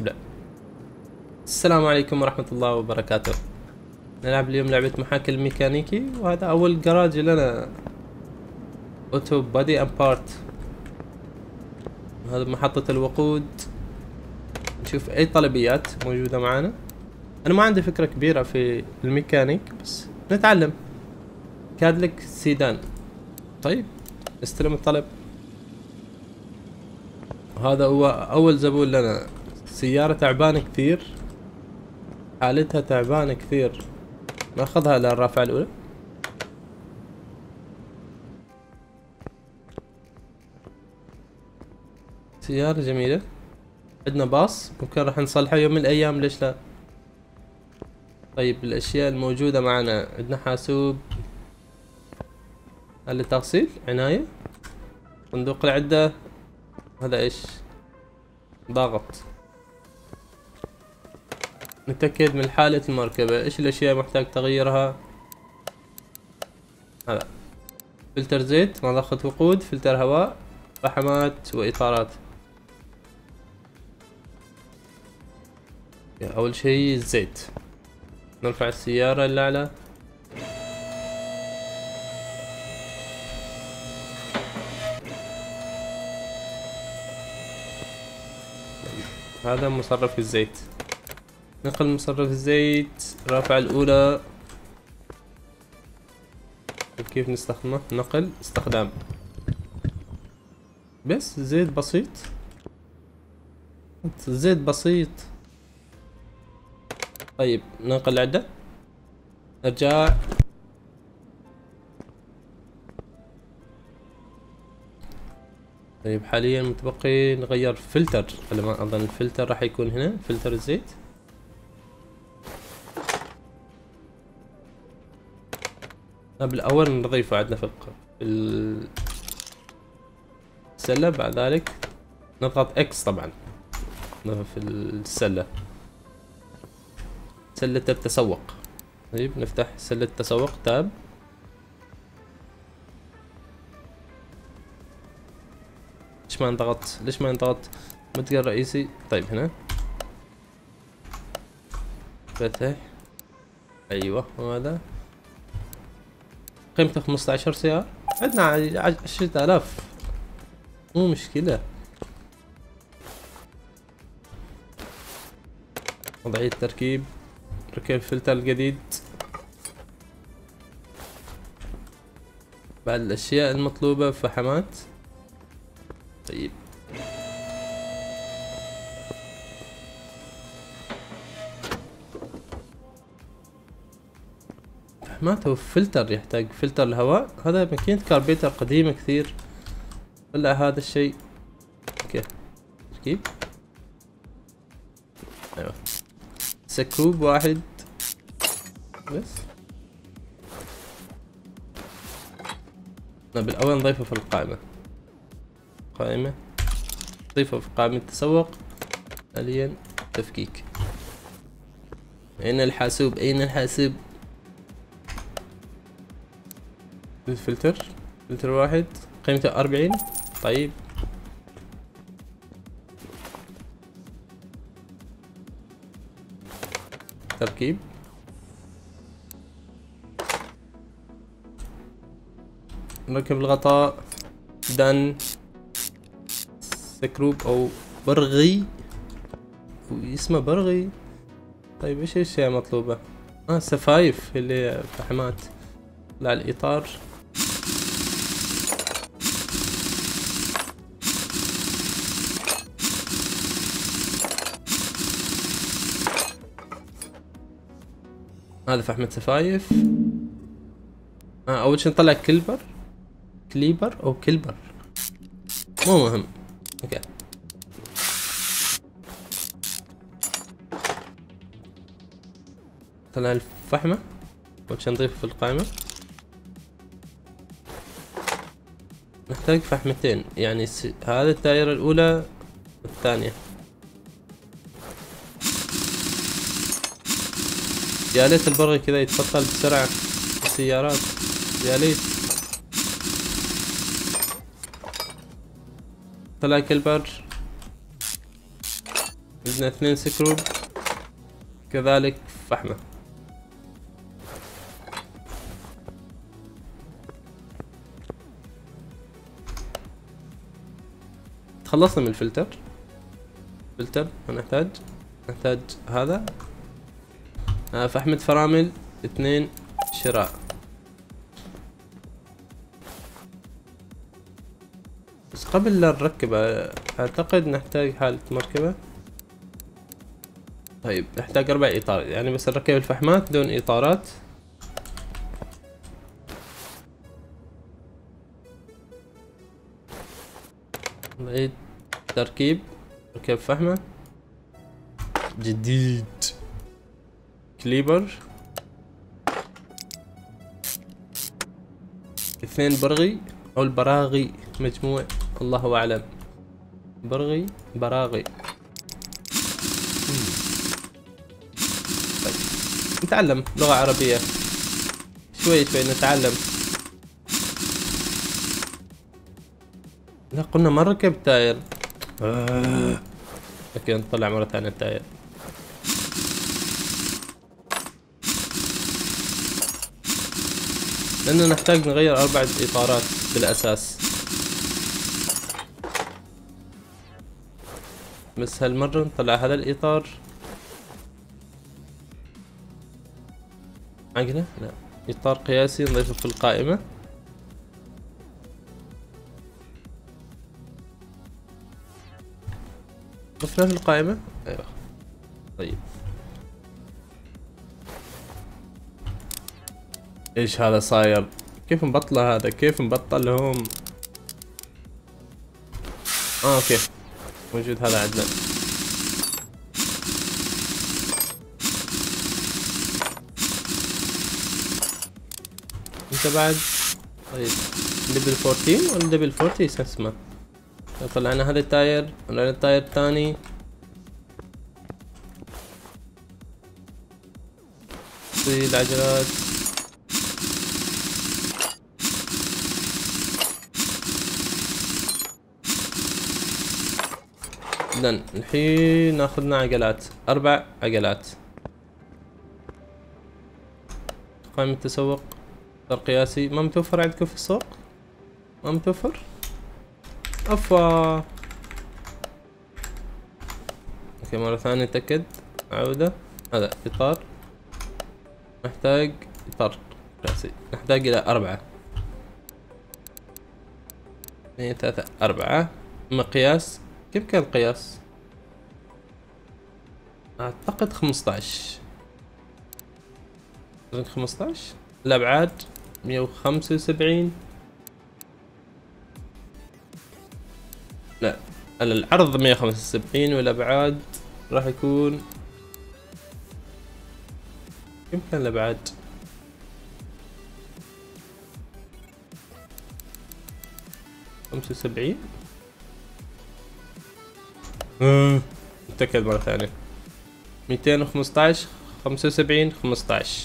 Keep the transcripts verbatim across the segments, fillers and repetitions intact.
ابدأ. السلام عليكم ورحمة الله وبركاته. نلعب اليوم لعبة محاكي الميكانيكي، وهذا أول جراج لنا. أوتو بادي أند بارت. هذا محطة الوقود. نشوف أي طلبيات موجودة معانا. أنا ما عندي فكرة كبيرة في الميكانيك، بس نتعلم. كادلك سيدان. طيب نستلم الطلب. هذا هو أول زبون لنا. سيارة تعبانة كثير، حالتها تعبانة كثير. ناخذها للرافعة الأولى. سيارة جميلة. عندنا باص ممكن راح نصلحه يوم من الأيام، ليش لا. طيب الأشياء الموجودة معنا، عندنا حاسوب، آلة تغسيل، عناية، صندوق العدة. هذا ايش؟ ضغط. نتأكد من حالة المركبة، ايش الأشياء محتاج تغييرها. هذا فلتر زيت، مضخة وقود، فلتر هواء، رحمات وإطارات. أول شيء الزيت. نرفع السيارة للأعلى. هذا مصرف الزيت. نقل مصرف الزيت، رافعة الأولى. كيف نستخدمه؟ نقل استخدام. بس زيت بسيط، زيت بسيط. طيب ننقل العدة، ارجع. طيب حاليا متبقي نغير فلتر، على ما اظن الفلتر راح يكون هنا، فلتر الزيت. بالاول نضيفه عندنا في السلة، بعد ذلك نضغط اكس طبعا في السلة، سلة التسوق. طيب نفتح سلة التسوق، تاب. ليش ما انضغط؟ ليش ما انضغط؟ المتجر الرئيسي. طيب هنا فتح. ايوه وهذا قيمته خمسة عشر سيارة. عندنا عشرة آلاف، مو مشكلة. وضعية التركيب، ركب الفلتر الجديد. بعد الأشياء المطلوبة فحمات. طيب فحمات وفلتر، يحتاج فلتر الهواء. هذا ماكينة كاربيتر قديمة كثير. ولا هذا الشيء. اوكي تركيب. ايوه سكوب واحد بس. بالاول نضيفه في القائمة. قائمة نضيفه في قائمة التسوق. حاليا تفكيك. اين الحاسوب؟ اين الحاسوب؟ الفلتر، فلتر واحد قيمته أربعين. طيب تركيب. نركب الغطاء. دن سكروب او برغي، اسمه برغي. طيب ايش الاشياء مطلوبة؟ اه سفايف اللي فحمات. لا الاطار. هذا فحمة سفايف. آه اول شي نطلع كلبر، كليبر او كلبر، مو مهم. اوكي طلع الفحمة. اول شي نضيف في القائمة. نحتاج فحمتين، يعني س... هذا الدائرة الاولى والثانية. يا ليت البرغي كذا يتبطل بسرعة السيارات، يا ليت. طلع كلبر. عندنا اثنين سكرود كذلك فحمة. تخلصنا من الفلتر. فلتر ما نحتاج. نحتاج هذا آه فحمة فرامل اثنين شراء. بس قبل لا نركبه اعتقد نحتاج حالة مركبة. طيب نحتاج اربع اطارات، يعني بس نركب الفحمات دون اطارات. نعيد تركيب. ركب فحمة جديد. كليبر اثنين برغي او البراغي مجموع الله اعلم. برغي براغي. طيب نتعلم لغة عربية شوي شوي نتعلم. لا قلنا ما نركب تاير. آه. اوكي نطلع مرة ثانية التاير. لأنه نحتاج نغير أربعة إطارات بالأساس. بس هالمرة نطلع هذا الإطار. عقله؟ لا، إطار قياسي نضيفه في القائمة. ضفناه في القائمة؟ أيوه. طيب ايش هذا صاير؟ كيف نبطله هذا؟ كيف نبطلهم؟ اه اوكي موجود هذا عندنا. انت بعد طيب ليفل أربعتاشر ولا ليفل أربعين ايش اسمه؟ طلعنا هذا التاير، طلعنا التاير الثاني. في العجلات إذن الحين ناخذنا عجلات، أربع عجلات. قائمة التسوق إطار قياسي، ما متوفر عندكم في السوق؟ ما متوفر؟ أفا اوكي مرة ثانية نتأكد. عودة. هذا إطار. نحتاج إطار قياسي، نحتاج إلى أربعة. اثنين ثلاثة أربعة. مقياس كيف كان القياس؟ أعتقد خمسطعش. خمسطعش. الأبعاد مية وخمسة وسبعين. لا العرض مية وخمسة وسبعين والأبعاد راح يكون كم كان الأبعاد؟ خمسة وسبعين. نتأكد مرة ثانية. ميتين وخمسطعش خمسة وسبعين خمسطعش.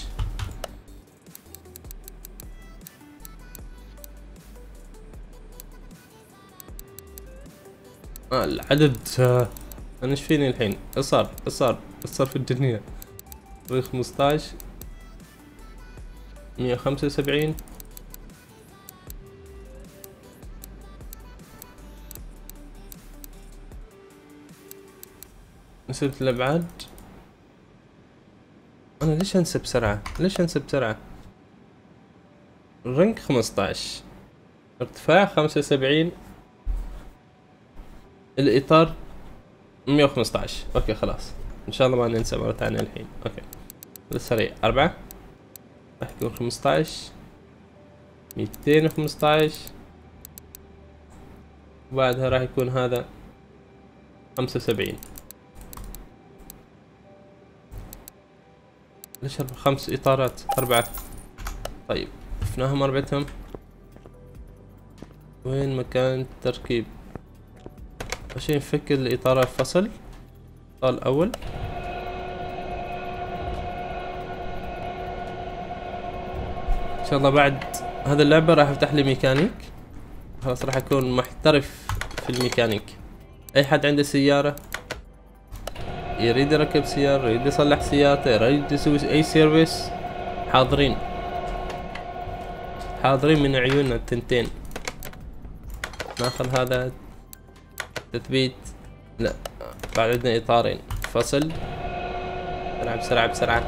آه العدد آه. انا ايش فيني الحين؟ ايش صار؟ ايش صار؟ ايش صار في الدنيا؟ خمسطعش مية وخمسة وسبعين. نسبة الابعاد. انا ليش انسى بسرعة؟ ليش انسى بسرعة؟ الرنك خمسطعش. ارتفاع خمسة وسبعين. الاطار مية وخمسطعش. اوكي خلاص ان شاء الله ما ننسى مرة ثانية الحين. اوكي بالسريع أربعة راح يكون خمسطعش ميتين وخمسطعش وبعدها راح يكون هذا خمسة وسبعين. ليش أربع خمس إطارات؟ أربعة. طيب شفناهم أربعتهم. وين مكان التركيب؟ عشان نفك الإطار الفصل. الإطار الأول إن شاء الله بعد هذا اللعبة راح أفتح لي ميكانيك. خلاص راح أكون محترف في الميكانيك. أي حد عنده سيارة يريد يركب سيارة، يريد يصلح سيارته، يريد يسوي اي سيرفيس، حاضرين حاضرين من عيوننا التنتين. ناخذ هذا تثبيت، لا بعد عندنا اطارين، فصل، بسرعة بسرعة بسرعة.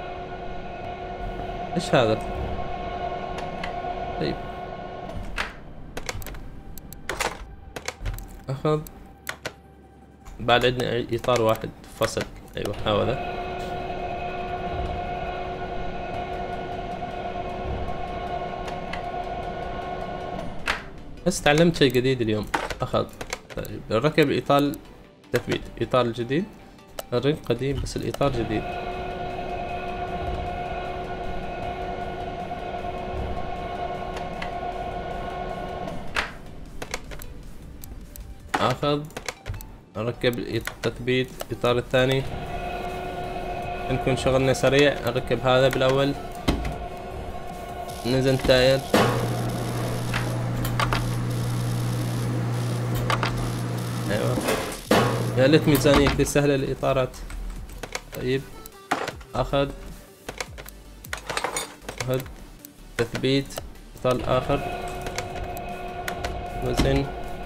ايش هذا؟ طيب اخذ، بعد عندنا اطار واحد فصل، ايوه هذا. بس تعلمت شيء جديد اليوم. اخذ طيب ركب الاطار تثبيت، اطار الجديد، الرنج قديم بس الاطار جديد. اخذ اركب التثبيت الاطار الثاني، نكون شغلنا سريع. اركب هذا بالاول، نزل تاير، ايوه يا ليت ميزانية كثير سهلة الاطارات. طيب اخذ اخذ تثبيت الاطار الاخر، وزن،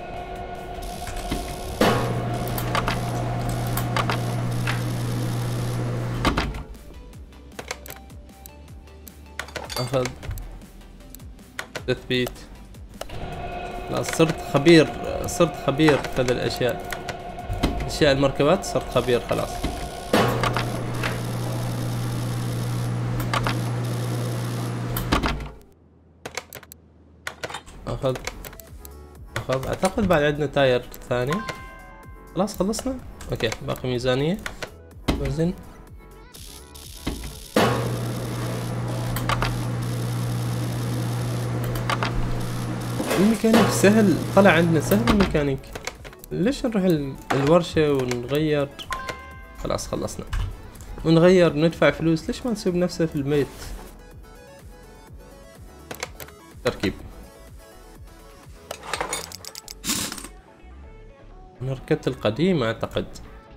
اخذ تثبيت. خلاص صرت خبير، صرت خبير في هذه الاشياء، اشياء المركبات صرت خبير خلاص. اخذ اخذ اعتقد بعد عندنا تاير ثاني. خلاص خلصنا. اوكي باقي ميزانية، وزن، الميكانيك سهل، طلع عندنا سهل الميكانيك. ليش نروح الورشة ونغير؟ خلاص خلصنا، ونغير ندفع فلوس، ليش ما نسوي بنفسه في البيت؟ تركيب، انا ركبت القديم اعتقد.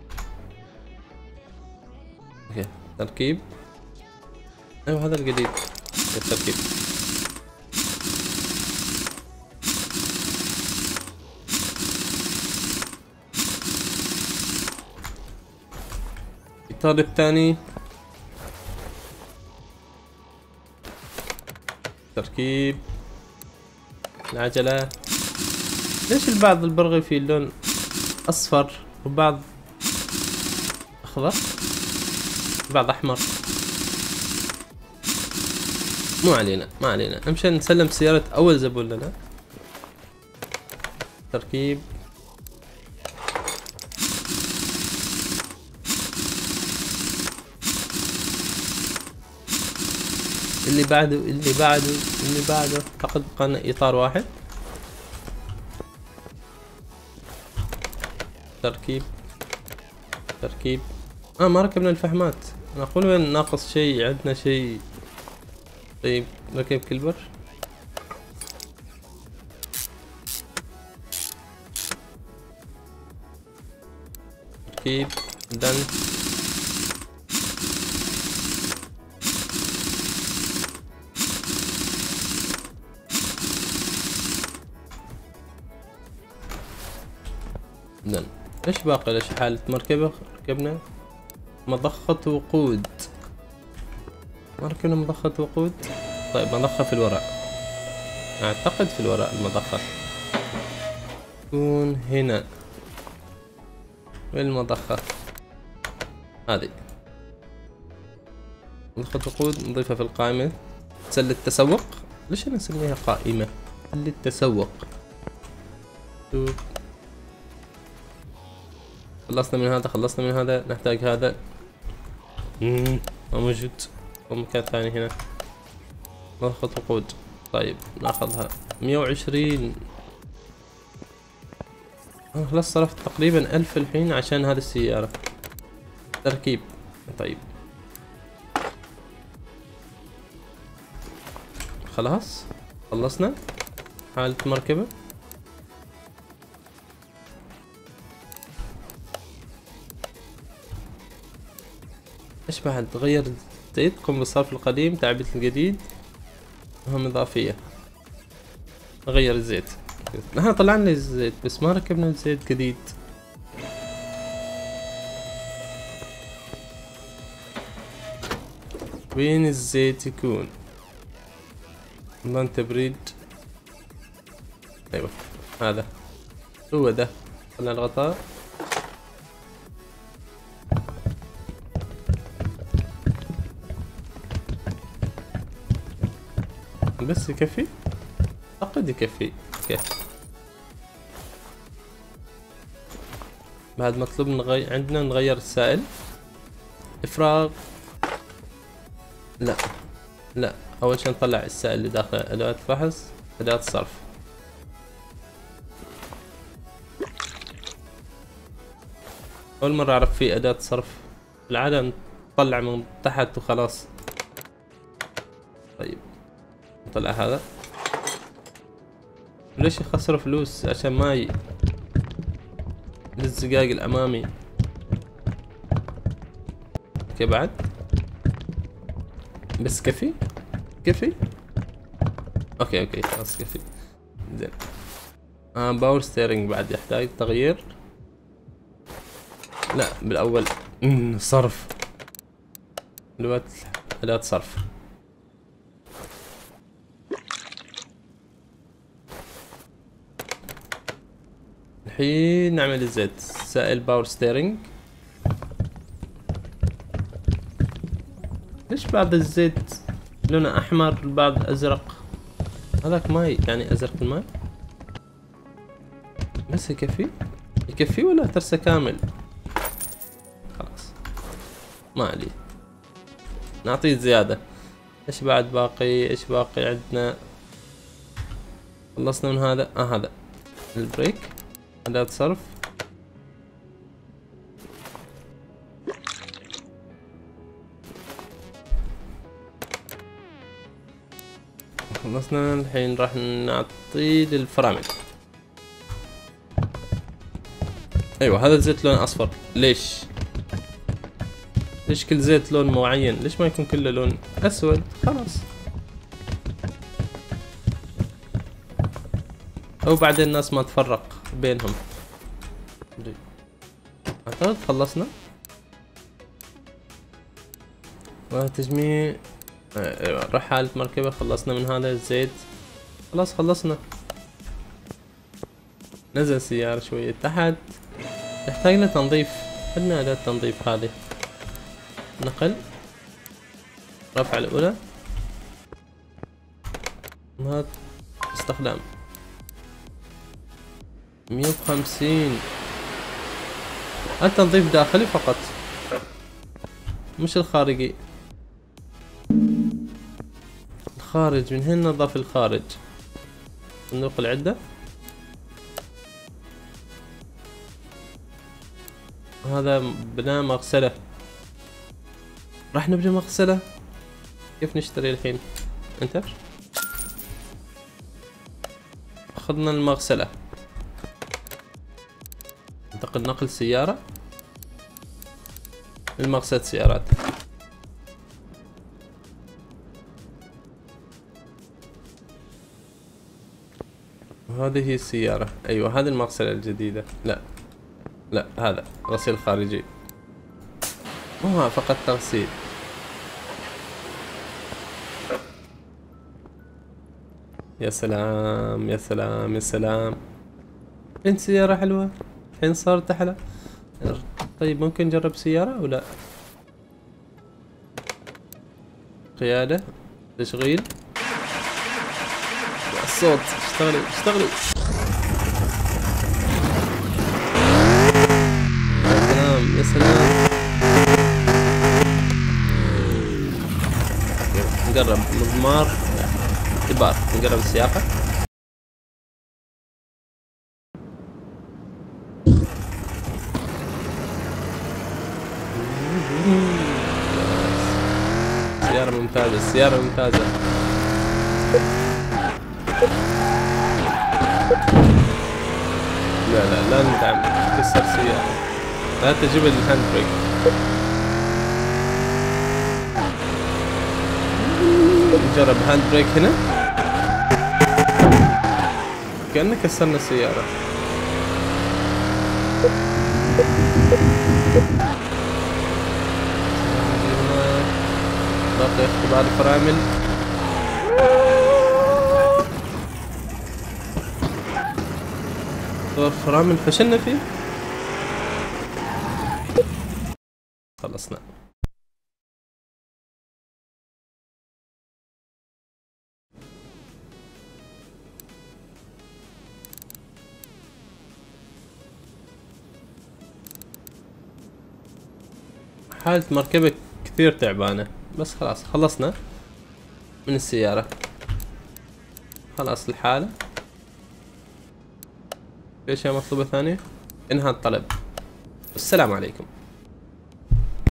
اوكي تركيب، ايوه هذا الجديد التركيب. الإطار الثاني تركيب العجلة. ليش البعض البرغي فيه اللون أصفر وبعض أخضر بعض أحمر؟ مو علينا ما علينا، أمشي نسلم سيارة أول زبون لنا. تركيب اللي بعده اللي بعده اللي بعده اعتقد بقى اطار واحد. تركيب تركيب اه ما ركبنا الفحمات، انا اقول وين ناقص شيء، عندنا شيء. طيب ركب كلبر، تركيب دن، دن. ايش باقي؟ ليش حالة مركبة ركبنا مضخة وقود، ما ركبنا مضخة وقود. طيب مضخة في الوراء، اعتقد في الوراء المضخة تكون هنا. وين المضخة؟ هذه مضخة وقود، نضيفها في القائمة. سلة التسوق، ليش انا نسميها قائمة؟ سلة التسوق. خلصنا من هذا، خلصنا من هذا، نحتاج هذا. امم ما موجود، مكان ثاني هنا. مضخة وقود، طيب ناخذها مية وعشرين. انا خلاص صرفت تقريبا ألف الحين عشان هذه السيارة. تركيب، طيب خلاص خلصنا حالة مركبة. ايش بعد؟ تغير الزيت، قم بصرف القديم، تعبئة الجديد، مهام إضافية. نغير الزيت. احنا طلعنا الزيت بس ما ركبنا الزيت جديد. وين الزيت يكون؟ نظام تبريد. ايوه هذا هو ده. طلع الغطاء. بس يكفي؟ اعتقد يكفي. اوكي. بعد مطلوب نغير، عندنا نغير السائل. افراغ. لا لا، اول شي نطلع السائل اللي داخل اداة فحص، اداة صرف. اول مرة اعرف في اداة صرف، بالعادة نطلع من تحت وخلاص. طيب نطلع هذا. ليش يخسر فلوس؟ عشان ما ي... للزقاق الامامي. اوكي بعد بس كفي؟ كفي؟ اوكي اوكي خلاص كفي. زين. آه باور ستيرنج بعد يحتاج تغيير. لا بالاول امم صرف. دلوقتي اداة صرف. الحين نعمل الزيت. سائل باور ستيرنج. ليش بعض الزيت لونه احمر، البعض ازرق؟ هذاك ماي، يعني ازرق الماي. بس يكفي؟ يكفي ولا ترسه كامل؟ خلاص ما عليه، نعطيه زيادة. ايش بعد باقي؟ ايش باقي عندنا؟ خلصنا من هذا. اه هذا البريك، أداة صرف. خلصنا. الحين راح نعطيه للفرامل. ايوه هذا الزيت لون اصفر. ليش؟ ليش كل زيت لون معين؟ ليش ما يكون كله لون اسود؟ خلاص. او بعدين الناس ما تفرق بينهم. اعتقد خلصنا. تجميع. ايوه رحالة مركبة. خلصنا من هذا الزيت. خلاص خلصنا. نزل سيارة شوية تحت. يحتاج لنا تنظيف. عندنا أداة تنظيف هذه. نقل. رفع الأولى. هذا استخدام مية وخمسين. التنظيف داخلي فقط مش الخارجي. الخارج من هنا نظف الخارج. صندوق العدة. هذا بناء مغسلة. راح نبني مغسلة. كيف نشتري الحين؟ انتر. اخذنا المغسلة. انتقل نقل سيارة. المغسلة سيارات. وهذه هي السيارة. ايوه هذه المغسلة الجديدة. لا لا هذا غسيل خارجي. هو فقط تغسيل. يا سلام يا سلام يا سلام. الحين سيارة حلوة. الحين صارت أحلى. طيب ممكن نجرب سيارة أو لا؟ قيادة. تشغيل. الصوت. اشتغلي اشتغلي. يا سلام يا سلام. نقرب مضمار إبار. نقرب السياقة. سيارة ممتازة. سيارة ممتازة. لا لا لا ندعم. كسر سيارة. لا تجيب الهاند بريك. نجرب هاند بريك هنا. كأنه كسرنا السيارة. باقي اختبار الفرامل. اختبار الفرامل فشلنا فيه. خلصنا. حالة مركبة كثير تعبانة، بس خلاص خلصنا من السيارة. خلاص الحالة. في اشياء مطلوبة ثانية؟ انهاء الطلب. السلام عليكم.